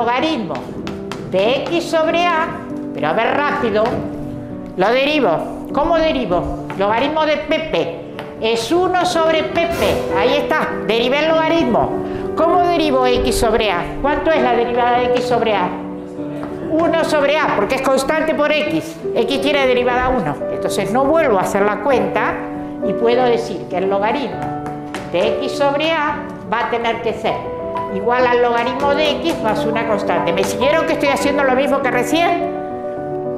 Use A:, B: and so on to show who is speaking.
A: logaritmo de x sobre a, pero a ver rápido, lo derivo. ¿Cómo derivo? Logaritmo de pp es 1 sobre pp, ahí está, derivé el logaritmo. ¿Cómo derivo x sobre a? ¿Cuánto es la derivada de x sobre a? 1 sobre a, porque es constante por x. X tiene derivada 1. Entonces no vuelvo a hacer la cuenta y puedo decir que el logaritmo de x sobre a va a tener que ser igual al logaritmo de x más una constante. ¿Me siguieron que estoy haciendo lo mismo que recién?